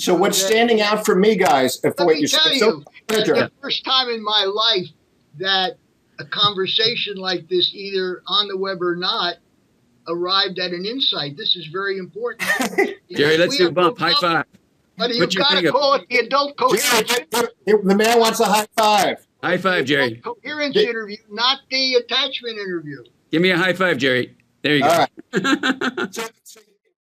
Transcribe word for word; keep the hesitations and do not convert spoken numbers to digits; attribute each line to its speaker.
Speaker 1: So what's standing out for me, guys? If
Speaker 2: Let
Speaker 1: what
Speaker 2: me
Speaker 1: you're
Speaker 2: tell
Speaker 1: saying,
Speaker 2: you,
Speaker 1: so,
Speaker 2: it's the first time in my life that a conversation like this, either on the web or not, arrived at an insight. This is very important.
Speaker 3: Jerry, let's
Speaker 2: We
Speaker 3: do a
Speaker 2: have
Speaker 3: bump.
Speaker 2: no
Speaker 3: High five.
Speaker 2: But
Speaker 3: Put
Speaker 2: you've
Speaker 3: your
Speaker 2: got
Speaker 3: thing
Speaker 2: to
Speaker 3: up.
Speaker 2: call it the adult coherence.
Speaker 1: the man wants a high five.
Speaker 3: High five, Jerry.
Speaker 2: Coherence interview, not the attachment interview.
Speaker 3: Give me a high five, Jerry. There you
Speaker 1: All
Speaker 3: go.
Speaker 1: right. So, so